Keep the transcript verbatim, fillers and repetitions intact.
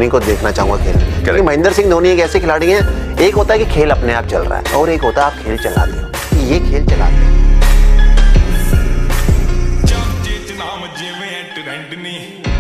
धोनी को देखना चाहूंगा खेल, क्योंकि महेंद्र सिंह धोनी एक ऐसे खिलाड़ी हैं, एक होता है कि खेल अपने आप चल रहा है और एक होता है आप खेल चलाते हो। ये खेल चलाते हैं।